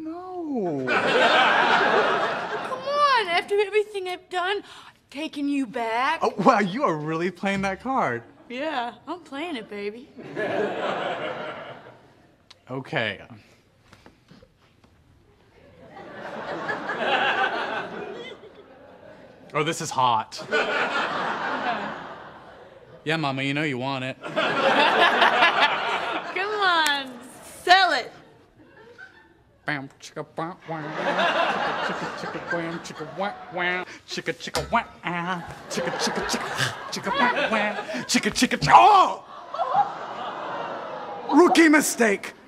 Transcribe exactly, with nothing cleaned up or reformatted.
No. Come on, after everything I've done, taking you back. Oh, wow, you are really playing that card. Yeah, I'm playing it, baby. Okay. Oh, this is hot. Yeah, Mama, you know you want it. Come on, sell it. Bam, chicka, wah, wah. Chicka, chicka, wham, chicka, wah, wah. Chicka, chicka, wah, ah. Chicka, chicka, chicka, chicka, wah, wah. Chicka, chicka, ch- oh! Rookie mistake.